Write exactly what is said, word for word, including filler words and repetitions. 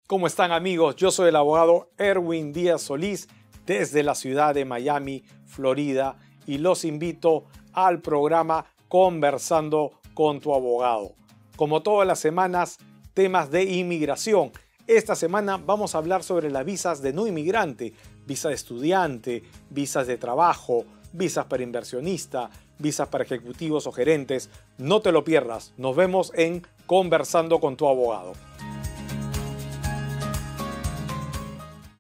¿Cómo están, amigos? Yo soy el abogado Erwin Díaz Solís desde la ciudad de Miami, Florida, y los invito al programa Conversando con tu abogado. Como todas las semanas, temas de inmigración. Esta semana vamos a hablar sobre las visas de no inmigrante, visa de estudiante, visas de trabajo, visas para inversionista, visas para ejecutivos o gerentes. No te lo pierdas. Nos vemos en Conversando con tu abogado.